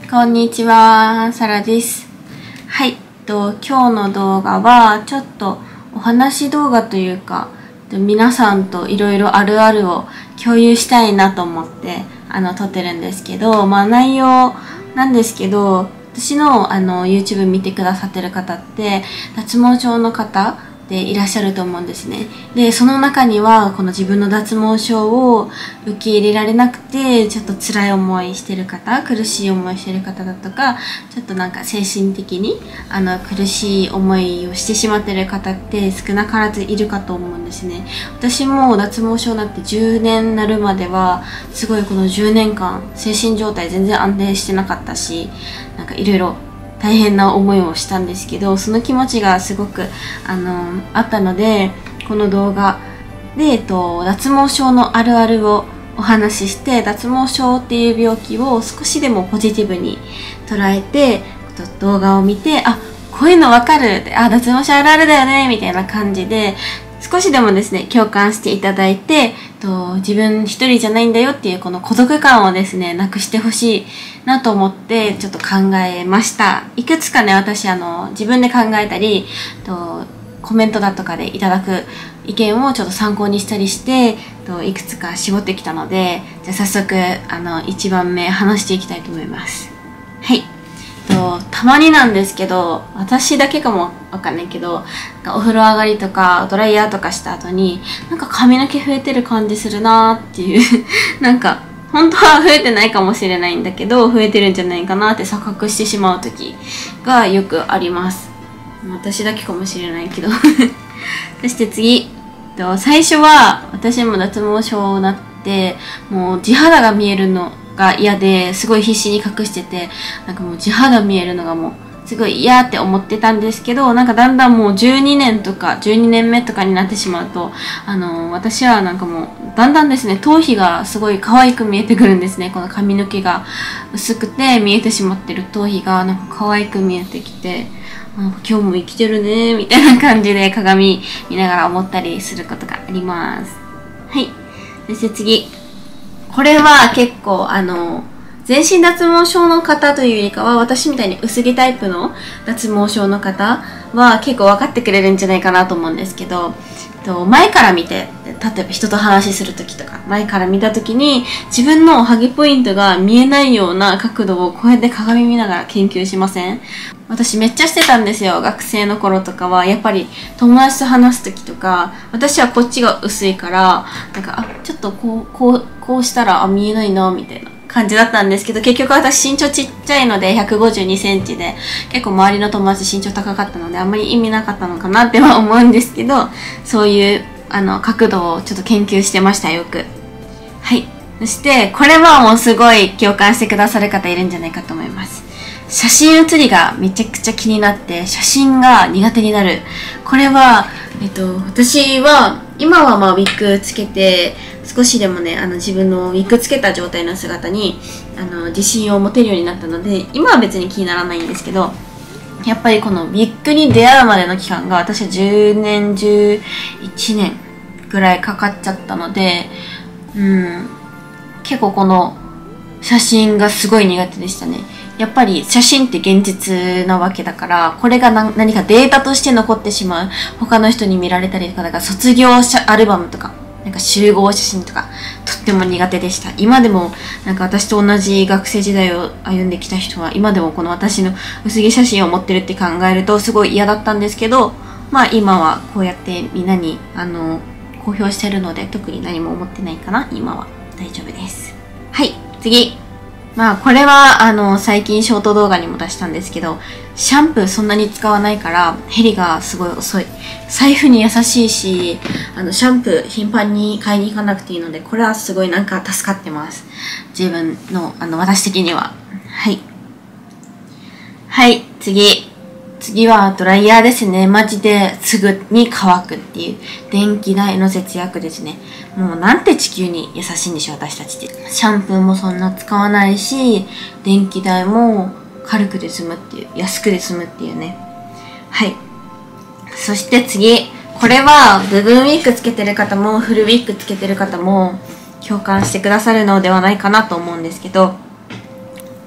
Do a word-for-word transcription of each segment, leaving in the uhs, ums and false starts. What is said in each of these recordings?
こんにちは、サラです。はい、と今日の動画はちょっとお話動画というか、皆さんといろいろあるあるを共有したいなと思ってあの撮ってるんですけど、まあ内容なんですけど、私のあの YouTube 見てくださってる方って脱毛症の方でいらっしゃると思うんですね。で、その中にはこの自分の脱毛症を受け入れられなくてちょっと辛い思いしてる方、苦しい思いしてる方だとか、ちょっとなんか精神的にあの苦しい思いをしてしまってる方って少なからずいるかと思うんですね。私も脱毛症になってじゅうねんになるまではすごいこのじゅうねんかん精神状態全然安定してなかったし、なんかいろいろ大変な思いをしたんですけど、その気持ちがすごくあのあったので、この動画で、えっと、脱毛症のあるあるをお話しして、脱毛症っていう病気を少しでもポジティブに捉えて動画を見て、あ、こういうのわかる、あ、脱毛症あるあるだよねみたいな感じで少しでもですね共感していただいて、と自分一人じゃないんだよっていうこの孤独感をですねなくしてほしいなと思ってちょっと考えました。いくつかね、私あの自分で考えたりとコメントだとかでいただく意見をちょっと参考にしたりしてといくつか絞ってきたので、じゃあ早速あのいちばんめ話していきたいと思います。はい、とたまになんですけど、私だけかもわかんないけど、お風呂上がりとかドライヤーとかした後になんか髪の毛増えてる感じするなーっていうなんか本当は増えてないかもしれないんだけど増えてるんじゃないかなって錯覚してしまう時がよくあります。私だけかもしれないけどそして次、最初は私も脱毛症になってもう地肌が見えるのが嫌ですごい必死に隠してて、なんかもう地肌見えるのがもうすごい嫌って思ってたんですけど、なんかだんだんもうじゅうにねんとかじゅうにねんめとかになってしまうと、あのー、私はなんかもうだんだんですね頭皮がすごい可愛く見えてくるんですね。この髪の毛が薄くて見えてしまってる頭皮がなんか可愛く見えてきて、なんか今日も生きてるねみたいな感じで鏡見ながら思ったりすることがあります。はい、そして次、これは結構あの全身脱毛症の方というよりかは、私みたいに薄毛タイプの脱毛症の方は結構分かってくれるんじゃないかなと思うんですけど、前から見て、例えば人と話しするときとか前から見たときに自分のハゲポイントが見えないような角度をこうやって鏡見ながら研究しません？私めっちゃしてたんですよ。学生の頃とかはやっぱり友達と話すときとか、私はこっちが薄いからなんか、あ、ちょっとこうこうこうしたらあ見えないなみたいな感じだったんですけど、結局私身長ちっちゃいのでひゃくごじゅうにセンチで結構周りの友達身長高かったのであんまり意味なかったのかなっては思うんですけど、そういうあの角度をちょっと研究してました、よく。はい、そしてこれはもうすごい共感してくださる方いるんじゃないかと思います。写真写りがめちゃくちゃ気になって写真が苦手になる。これは、えっと、私は今はまあウィッグつけて少しでもねあの自分のウィッグつけた状態の姿にあの自信を持てるようになったので、今は別に気にならないんですけど、やっぱりこのウィッグに出会うまでの期間が私はじゅうねんじゅういちねんぐらいかかっちゃったので、うん結構この写真がすごい苦手でしたね。やっぱり写真って現実なわけだから、これが何何かデータとして残ってしまう、他の人に見られたりとか、だから卒業アルバムとかなんか集合写真とかとっても苦手でした。今でもなんか私と同じ学生時代を歩んできた人は今でもこの私の薄毛写真を持ってるって考えるとすごい嫌だったんですけど、まあ今はこうやってみんなにあの公表してるので特に何も思ってないかな。今は大丈夫です。はい、次。まあこれはあの最近ショート動画にも出したんですけど、シャンプーそんなに使わないから減りがすごい遅い。財布に優しいし、あのシャンプー頻繁に買いに行かなくていいので、これはすごいなんか助かってます。自分のあの私的には。はい。はい、次。次はドライヤーですね。マジですぐに乾くっていう電気代の節約ですね。もうなんて地球に優しいんでしょう、私たちって。シャンプーもそんな使わないし、電気代も軽くで済むっていう、安くで済むっていうね。はい。そして次。これは部分ウィッグつけてる方もフルウィッグつけてる方も共感してくださるのではないかなと思うんですけど、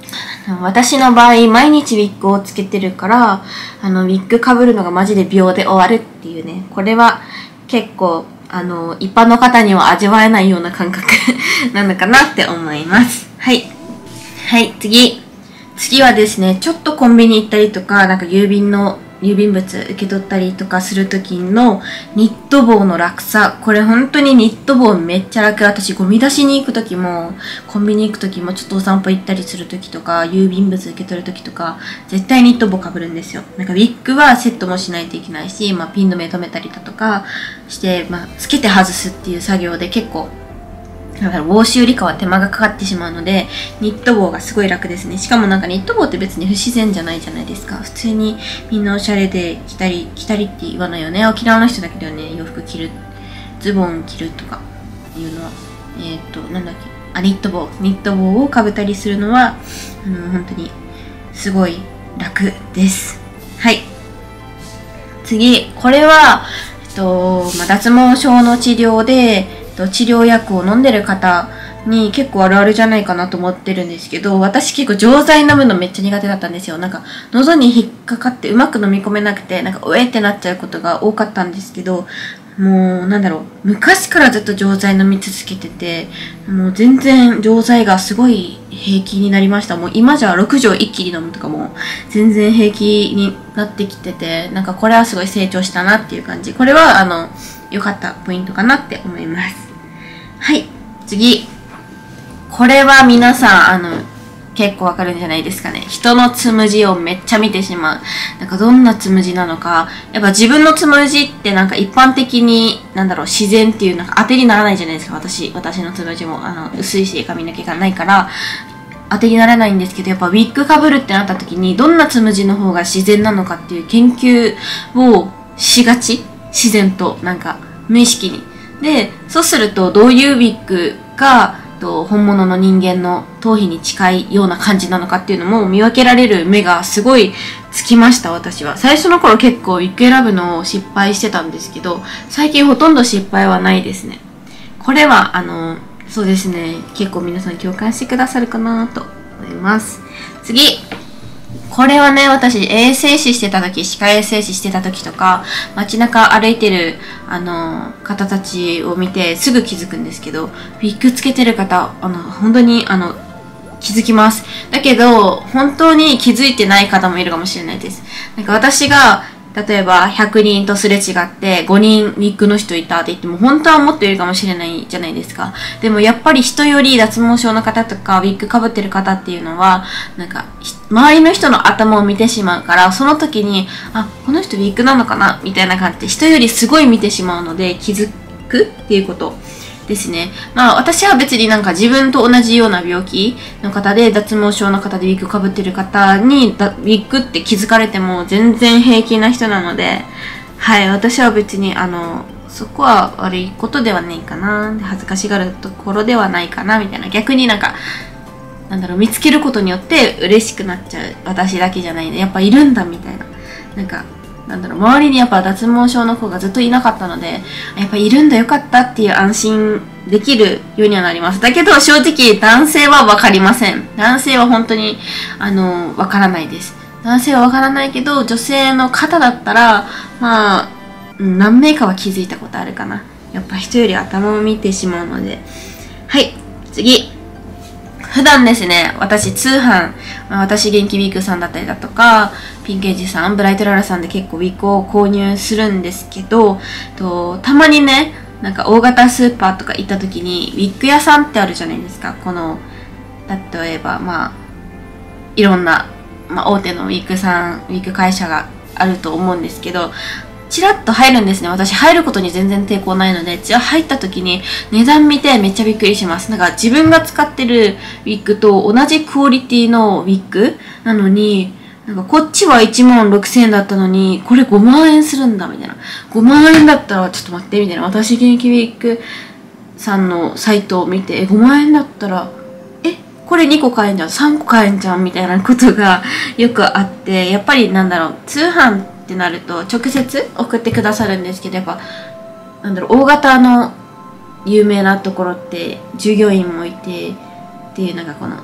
私の場合、毎日ウィッグをつけてるから、あの、ウィッグ被るのがマジで秒で終わるっていうね。これは結構、あの、一般の方には味わえないような感覚なのかなって思います。はい。はい、次。次はですね、ちょっとコンビニ行ったりとか、なんか郵便の、郵便物受け取ったりとかするときのニット帽の楽さ。これ本当にニット帽めっちゃ楽。私ゴミ出しに行くときも、コンビニ行くときも、ちょっとお散歩行ったりするときとか、郵便物受け取るときとか、絶対ニット帽被るんですよ。なんかウィッグはセットもしないといけないし、まあピン止め止めたりだとかして、まあつけて外すっていう作業で結構、だから帽子よりかは手間がかかってしまうので、ニット帽がすごい楽ですね。しかもなんかニット帽って別に不自然じゃないじゃないですか。普通にみんなおしゃれで着たり、着たりって言わないよね。沖縄の人だけだよね。洋服着る、ズボン着るとかいうのは。えっと、なんだっけ。あ、ニット帽。ニット帽をかぶったりするのは、あの、本当にすごい楽です。はい。次、これは、えっと、まあ、脱毛症の治療で、治療薬を飲んでる方に結構あるあるじゃないかなと思ってるんですけど、私結構錠剤飲むのめっちゃ苦手だったんですよ。なんか喉に引っかかってうまく飲み込めなくて、なんかうえってなっちゃうことが多かったんですけど、もうなんだろう、昔からずっと錠剤飲み続けてて、もう全然錠剤がすごい平気になりました。もう今じゃろく錠一気に飲むとかも全然平気になってきてて、なんかこれはすごい成長したなっていう感じ。これはあの、良かったポイントかなって思います。はい、次。これは皆さん、あの、結構わかるんじゃないですかね。人のつむじをめっちゃ見てしまう。なんかどんなつむじなのか。やっぱ自分のつむじってなんか一般的に、なんだろう、自然っていうなんか当てにならないじゃないですか。私、私のつむじも、あの、薄いし髪の毛がないから、当てにならないんですけど、やっぱウィッグ被るってなった時に、どんなつむじの方が自然なのかっていう研究をしがち。自然と、なんか、無意識に。で、そうすると、どういうウィッグが、と本物の人間の頭皮に近いような感じなのかっていうのも見分けられる目がすごいつきました、私は。最初の頃結構ウィッグ選ぶのを失敗してたんですけど、最近ほとんど失敗はないですね。これは、あの、そうですね、結構皆さん共感してくださるかなと思います。次。これはね、私、衛生士してた時、歯科衛生士してた時とか、街中歩いてる、あの、方たちを見てすぐ気づくんですけど、ウィッグつけてる方、あの、本当に、あの、気づきます。だけど、本当に気づいてない方もいるかもしれないです。なんか私が、例えばひゃくにんとすれ違ってごにんウィッグの人いたって言っても本当はもっといるかもしれないじゃないですか。でもやっぱり人より脱毛症の方とかウィッグ被ってる方っていうのはなんか周りの人の頭を見てしまうから、その時にあ、この人ウィッグなのかなみたいな感じで人よりすごい見てしまうので気づくっていうことですね。まあ私は別になんか自分と同じような病気の方で脱毛症の方でウィッグ被ってる方にウィッグって気づかれても全然平気な人なので、はい、私は別にあのそこは悪いことではないかな、恥ずかしがるところではないかなみたいな、逆になんかなんだろう、見つけることによって嬉しくなっちゃう私だけじゃないね、やっぱいるんだみたいな、なんかなんだろう、周りにやっぱ脱毛症の子がずっといなかったので、やっぱいるんだよかったっていう安心できるようにはなります。だけど正直男性はわかりません。男性は本当に、あの、わからないです。男性はわからないけど、女性の方だったら、まあ、何名かは気づいたことあるかな。やっぱ人より頭を見てしまうので。はい、次。普段ですね、私通販、まあ、私元気ウィークさんだったりだとか、ピンケージさん、ブライトララさんで結構ウィークを購入するんですけど、とたまにね、なんか大型スーパーとか行った時に、ウィッグ屋さんってあるじゃないですか。この、例えば、まあ、いろんな、まあ、大手のウィッグさん、ウィッグ会社があると思うんですけど、チラッと入るんですね。私入ることに全然抵抗ないので、じゃあ入った時に値段見てめっちゃびっくりします。なんか自分が使ってるウィッグと同じクオリティのウィッグなのに、なんかこっちはいちまんろくせんえんだったのに、これごまんえんするんだみたいな。ごまんえんだったらちょっと待ってみたいな。私元気ウィッグさんのサイトを見て、え、ごまんえんだったら、え、これにこ買えんじゃん、さんこ買えんじゃんみたいなことがよくあって、やっぱりなんだろう、通販ってなると直接送ってくださるんですけど、やっぱなんだろう、大型の有名なところって従業員もいてっていう、なんかこの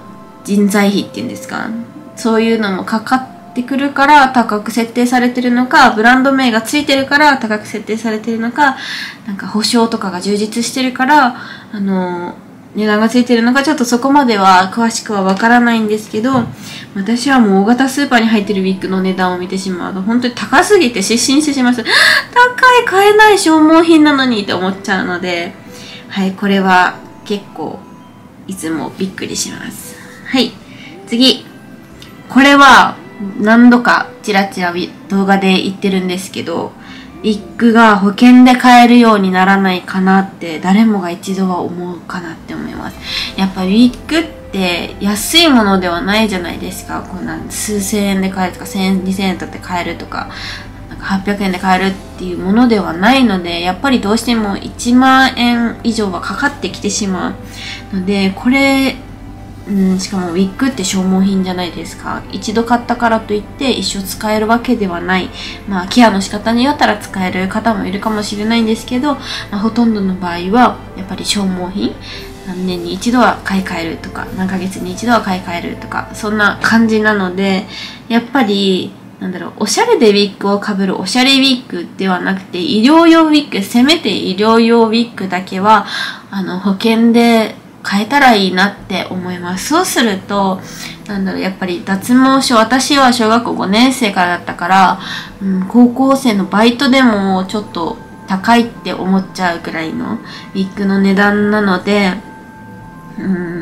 人材費っていうんですか、そういうのもかかってくるから高く設定されてるのか、ブランド名がついてるから高く設定されてるのか、なんか保証とかが充実してるからあの値段がついてるのか、ちょっとそこまでは詳しくはわからないんですけど、私はもう大型スーパーに入ってるウィッグの値段を見てしまうと本当に高すぎて失神してしまいます。高い、買えない、消耗品なのにって思っちゃうので、はい、これは結構いつもびっくりします。はい、次。これは何度かチラチラ動画で言ってるんですけど、ウィッグが保険で買えるようにならないかなって誰もが一度は思うかなって思います。やっぱりウィッグって安いものではないじゃないですか。こんな数千円で買えるとかせんえん、にせんえんだって買えるとか、なんかはっぴゃくえんで買えるっていうものではないので、やっぱりどうしてもいちまんえん以上はかかってきてしまうので、これうん、しかもウィッグって消耗品じゃないですか。一度買ったからといって一生使えるわけではない。まあケアの仕方によったら使える方もいるかもしれないんですけど、まあ、ほとんどの場合はやっぱり消耗品、何年に一度は買い替えるとか、何ヶ月に一度は買い替えるとか、そんな感じなので、やっぱりなんだろう、おしゃれでウィッグをかぶるおしゃれウィッグではなくて、医療用ウィッグ、せめて医療用ウィッグだけはあの保険で変えたらいいなって思います。そうすると、なんだろう、やっぱり脱毛症、私は小学校ごねん生からだったから、うん、高校生のバイトでもちょっと高いって思っちゃうくらいのウィッグの値段なので、うん、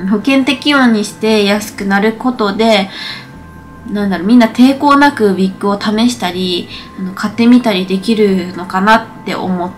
保険適用にして安くなることで、なんだろう、みんな抵抗なくウィッグを試したり、あの買ってみたりできるのかなって思って、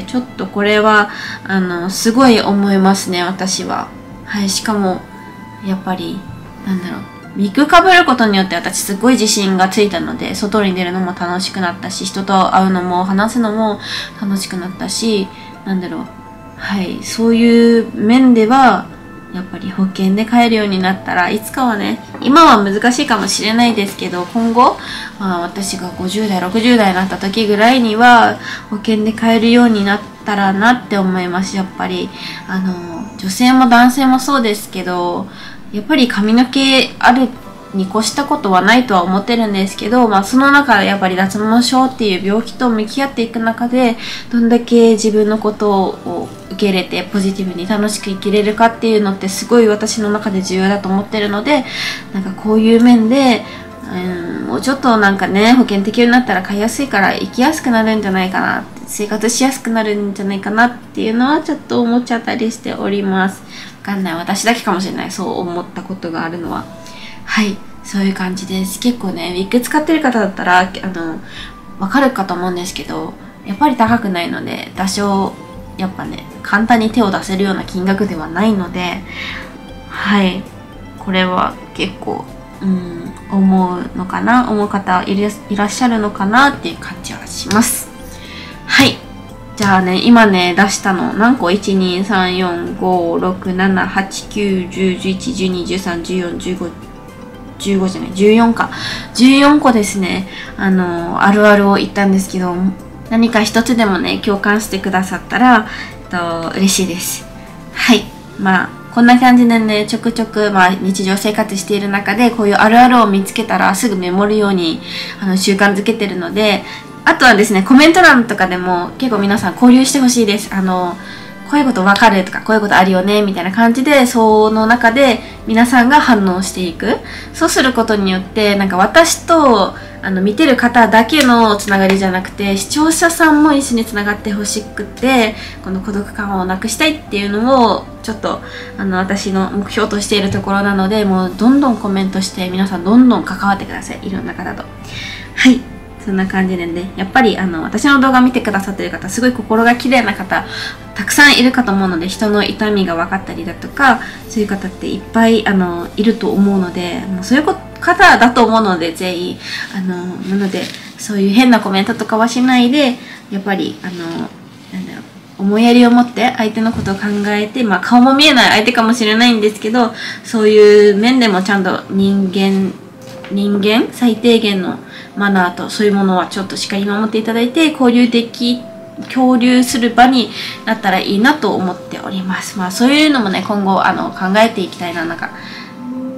ちょっとこれは、あの、すごい思いますね、私は。はい、しかも、やっぱり、なんだろう、ウィッグかぶることによって私すごい自信がついたので、外に出るのも楽しくなったし、人と会うのも話すのも楽しくなったし、なんだろう、はい、そういう面では、やっぱり保険で買えるようになったらいつかはね、今は難しいかもしれないですけど、今後、まあ、私がごじゅう代ろくじゅう代になった時ぐらいには保険で買えるようになったらなって思います。やっぱりあの女性も男性もそうですけど、やっぱり髪の毛あるに越したことはないとは思ってるんですけど、まあ、その中でやっぱり脱毛症っていう病気と向き合っていく中で、どんだけ自分のことを受け入れてポジティブに楽しく生きれるかっていうのってすごい私の中で重要だと思ってるので、なんかこういう面で、うん、もうちょっとなんかね、保険適用になったら買いやすいから生きやすくなるんじゃないかなって、生活しやすくなるんじゃないかなっていうのはちょっと思っちゃったりしております。わかんない、私だけかもしれない、そう思ったことがあるのは。はい、そういう感じです。結構ね、ウィッグ使ってる方だったら、あの、わかるかと思うんですけど、やっぱり高くないので、多少、やっぱね、簡単に手を出せるような金額ではないので、はい、これは結構、うん、思うのかな、思う方いらいらっしゃるのかなっていう感じはします。はい。じゃあね、今ね、出したの、何個 ?いち、に、さん、よん、ご、ろく、なな、はち、きゅう、じゅう、じゅういち、じゅうに、じゅうさん、じゅうよん、じゅうご、じゅうごじゃない、じゅうよんか。じゅうよんこですね、あの、あるあるを言ったんですけど、何か一つでもね、共感してくださったら、えっと、嬉しいです。はい。まあ、こんな感じでね、ちょくちょく、まあ、日常生活している中で、こういうあるあるを見つけたら、すぐメモるように、あの、習慣づけてるので、あとはですね、コメント欄とかでも、結構皆さん交流してほしいです。あの、こういうことわかるとか、こういうことあるよね、みたいな感じで、その中で皆さんが反応していく。そうすることによって、なんか私と、あの、見てる方だけのつながりじゃなくて、視聴者さんも一緒につながってほしくて、この孤独感をなくしたいっていうのを、ちょっと、あの、私の目標としているところなので、もうどんどんコメントして、皆さんどんどん関わってください。いろんな方と。はい。そんな感じでね、やっぱりあの私の動画見てくださってる方、すごい心が綺麗な方たくさんいるかと思うので、人の痛みが分かったりだとか、そういう方っていっぱいあのいると思うので、もうそういう方だと思うので、ぜひあのなのでそういう変なコメントとかはしないで、やっぱりあのなんだろう、思いやりを持って相手のことを考えて、まあ顔も見えない相手かもしれないんですけど、そういう面でもちゃんと人間人間最低限のマナーとそういうものはちょっとしっかり守っていただいて、交流でき交流する場になったらいいなと思っております。まあそういうのもね、今後あの考えていきたいな、なんかなんだろう、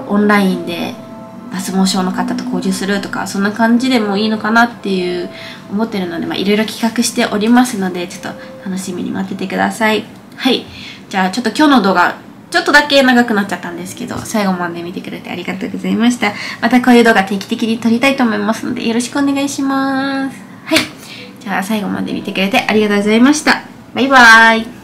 オンラインで脱毛症の方と交流するとか、そんな感じでもいいのかなっていう思ってるので、まあいろいろ企画しておりますので、ちょっと楽しみに待っててください。はい。じゃあちょっと今日の動画、ちょっとだけ長くなっちゃったんですけど、最後まで見てくれてありがとうございました。またこういう動画定期的に撮りたいと思いますので、よろしくお願いします。はい。じゃあ最後まで見てくれてありがとうございました。バイバーイ。